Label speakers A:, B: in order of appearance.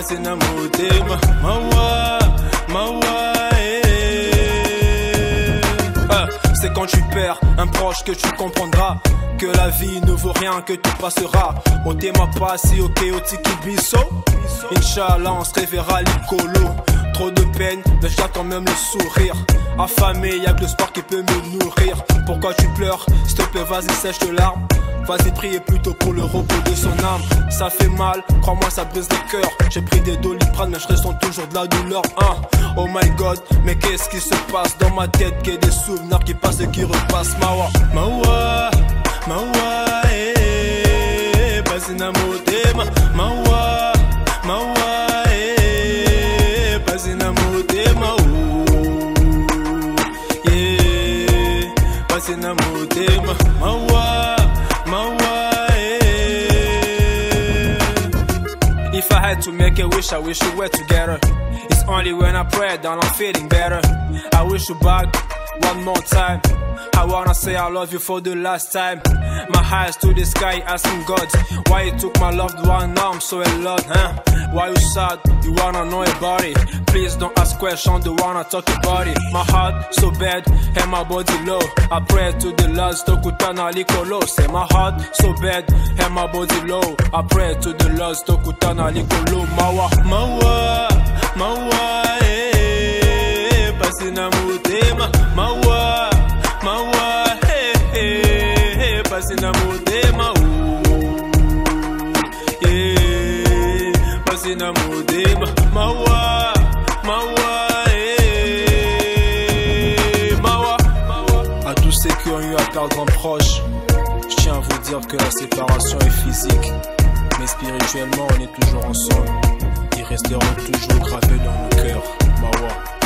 A: Basi na motema mawa, mawa, c'est quand tu perds un proche que tu comprendras que la vie ne vaut rien, que tout passera. On t'aima pas si ok au tiki biso. Inch'Allah on se reverra l'icolo. Trop de peine, mais je garde quand même le sourire. Affamé, y'a que le sport qui peut me nourrir. Pourquoi tu pleures? S'il te plaît vas-y sèche tes larmes. Vas-y priez plutôt pour le repos de son âme. Ça fait mal, crois-moi ça brise le cœur. J'ai pris des Doliprane mais je ressens toujours de la douleur, hein. Oh my god, mais qu'est-ce qui se passe dans ma tête? Qu'il y ait des souvenirs qui passent et qui repassent. Mawa, mawa, mawa, basi na motema mawa, mawa, basi na motema yeah, basi na motema mawa, mawa, If I had to make a wish, I wish we were together. It's only when I pray that I'm feeling better. I wish you back one more time. I wanna say I love you for the last time. My eyes to the sky asking God why you took my loved one, now I'm so in love, huh? Why you sad? You wanna know about it? Please don't ask questions, don't wanna talk about it. My heart so bad and my body low. I pray to the Lord, stokutana likolo. Say my heart so bad and my body low. I pray to the Lord, stokutana likolo. Mawa, mawa, mawa, basi na motema mawa, mawa, basi na motema yeah, basi na motema mawa, mawa, mawa, mawa. À tous ceux qui ont eu à perdre un proche, je tiens à vous dire que la séparation est physique, mais spirituellement on est toujours ensemble. Ils resteront toujours gravés dans nos cœurs. Mawa.